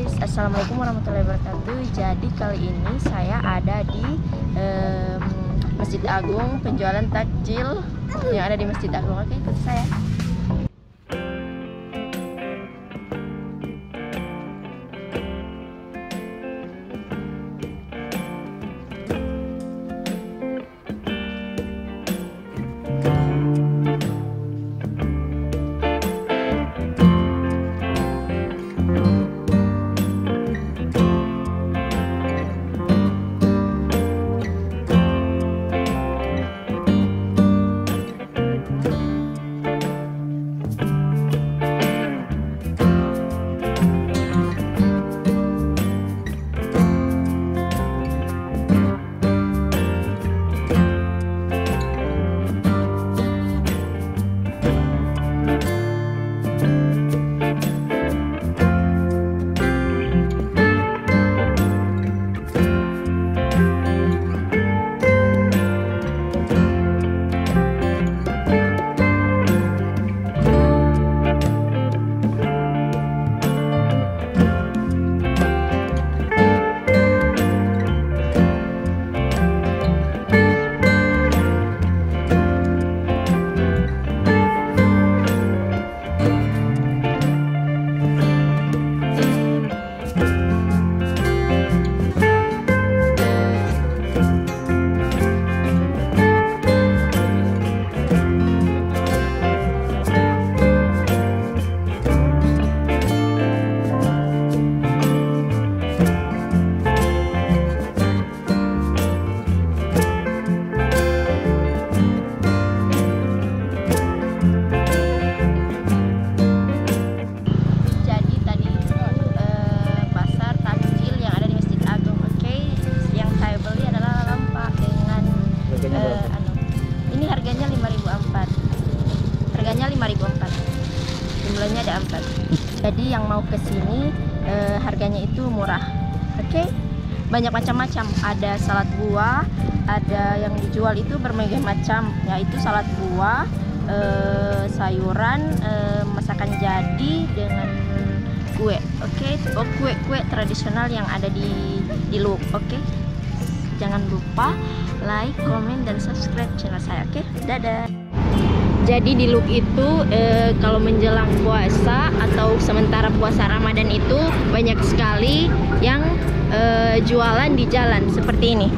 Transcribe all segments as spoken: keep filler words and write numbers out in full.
guys, assalamualaikum warahmatullahi wabarakatuh. Jadi kali ini saya ada di um, Masjid Agung, penjualan takjil yang ada di Masjid Agung. Oke, ikut saya. Jumlahnya ada empat. Jadi yang mau ke sini eh, harganya itu murah. Oke. Okay? Banyak macam-macam. Ada salad buah, ada yang dijual itu berbagai macam, yaitu salad buah, eh, sayuran, eh, masakan jadi dengan kue. Oke. Okay? Oh, kue-kue tradisional yang ada di di Luwuk. Oke. Okay? Jangan lupa like, comment, dan subscribe channel saya. Oke. Okay? Dadah. Jadi di Luwuk itu e, kalau menjelang puasa atau sementara puasa Ramadan itu banyak sekali yang e, jualan di jalan seperti ini.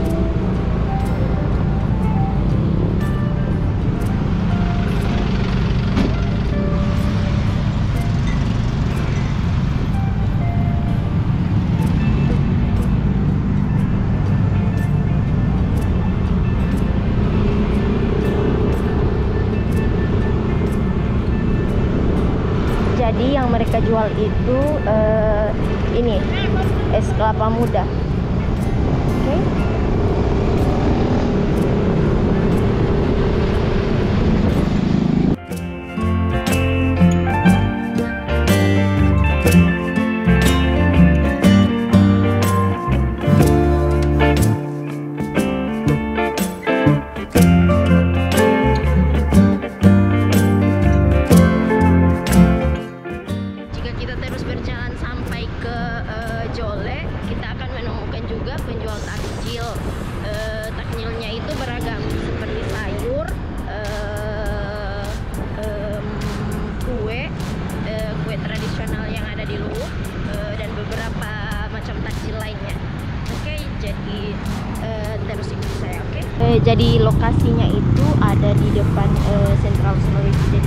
Jadi yang mereka jual itu uh, ini es kelapa muda. Oke. Okay. Penjual takjil, eh, takjilnya itu beragam seperti sayur, eh, eh, kue, eh, kue tradisional yang ada di Luwuk, eh, dan beberapa macam takjil lainnya. Oke, okay, jadi eh, terus ikut saya. Oke. Okay? Eh, jadi lokasinya itu ada di depan eh, Central Sulawesi.